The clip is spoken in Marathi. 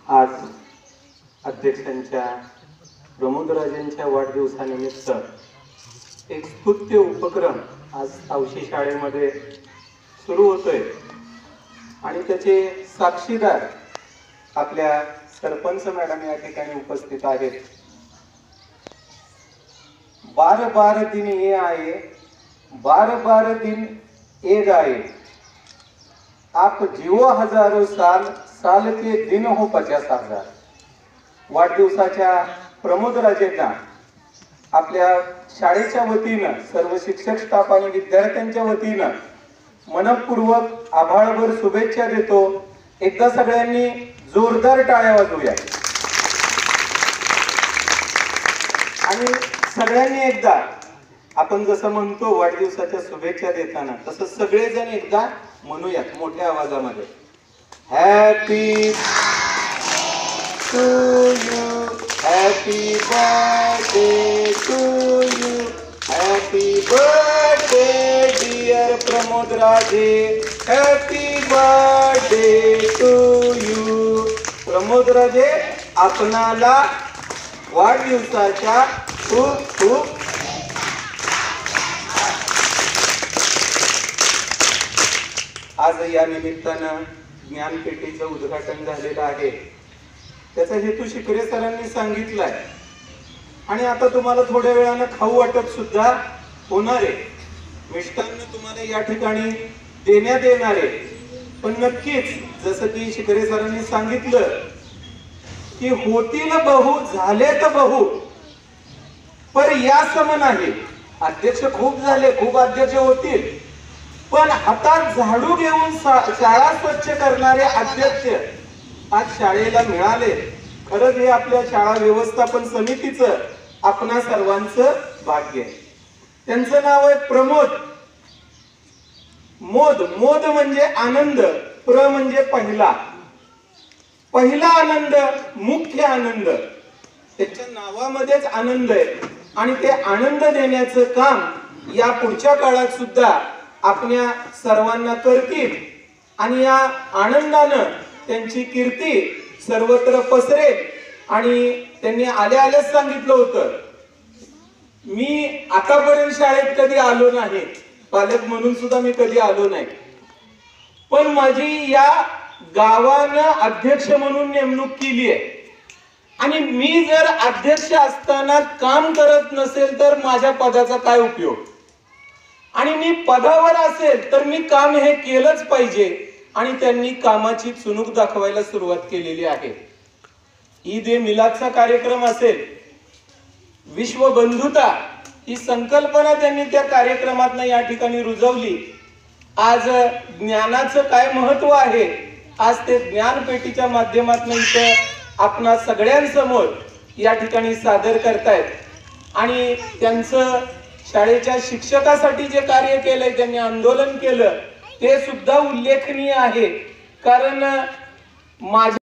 आज अध्यक्षांच्या प्रमोदराजेंच्या वाढदिवसानिमित्त एक स्तुत्य उपक्रम आज तावशी शाळेमध्ये सुरू होतोय आणि त्याचे साक्षीदार आपल्या सरपंच मॅडम या ठिकाणी उपस्थित आहेत। 12 दिन ये आए, 12 दिन एक आए, आप जीवो हजारों साल, साल के दिन हो 50,000। वाढदिवसाच्या प्रमोदराजेंना आपल्या शाळेच्या वतीनं सर्व शिक्षक स्टाफ आणि विद्यार्थ्यांच्या वतीनं मनपूर्वक आभाळभर शुभेच्छा देतो। एकदा सगळ्यांनी जोरदार टाळ्या वाजवूया आणि सगळ्यांनी एकदा आपण जसं म्हणतो वाढदिवसाच्या शुभेच्छा देताना तसं सगळेजण एकदा म्हणूयात मोठ्या आवाजामध्ये, happy to you, happy birthday to you, happy birthday dear Pramodraje, happy birthday to you. Pramodraje आपणाला वाढदिवसाच्या खूप खूप आज या निमित्तानं ज्ञानपेठेचं उद्घाटन झालेलं आहे। त्याचा हेतू शिकरे सरांनी सांगितलाय आणि आता तुम्हाला थोड्या वेळानं खाऊ वाटप सुद्धा होणार आहे। मिष्टान्न तुम्हाला या ठिकाणी देण्यात येणार आहे, पण नक्कीच जसं की शिकरे सरांनी सांगितलं की होतील बहु झाले तर बहु, पर या सम नाही। अध्यक्ष खूप झाले, खूप अध्यक्ष होतील, पण हातात झाडू घेऊन शाळा स्वच्छ करणारे अध्यक्ष आज शाळेला मिळाले। खरंच हे आपल्या शाळा व्यवस्थापन समितीचं आपणा सर्वांचं भाग्य आहे। त्यांचं नाव आहे प्रमोद। मोद, मोद म्हणजे आनंद, प्र म्हणजे पहिला, पहिला आनंद, मुख्य आनंद, त्याच्या नावामध्येच आनंद आहे आणि ते आनंद देण्याचं काम या पुढच्या काळात सुद्धा आपल्या सर्वांना करतील आणि या आनंदानं त्यांची कीर्ती सर्वत्र पसरेल। आणि त्यांनी आल्याच सांगितलं होतं, मी आतापर्यंत शाळेत कधी आलो नाही, पालक म्हणून सुद्धा मी कधी आलो नाही, पण माझी या गावानं अध्यक्ष म्हणून नेमणूक केली आहे आणि मी जर अध्यक्ष असताना काम करत नसेल तर माझ्या पदाचा काय उपयोग, आणि मी पदावर असेल तर मी काम हे केलंच पाहिजे। आणि त्यांनी कामाची चुणूक दाखवायला सुरुवात केलेली आहे। ईद ए मिलादचा कार्यक्रम असेल, विश्व बंधुता ही संकल्पना त्यांनी त्या कार्यक्रमात या ठिकाणी रुजवली। आज ज्ञानाचं काय महत्व आहे आज ते ज्ञानपेठीच्या माध्यमातून इथे आपणा सगळ्यांसमोर या ठिकाणी सादर करतायत। आणि त्यांचं शाळेच्या शिक्षकासाठी जे कार्य केलंय, त्यांनी आंदोलन केलं, ते सुद्धा उल्लेखनीय आहे। कारण माझ्या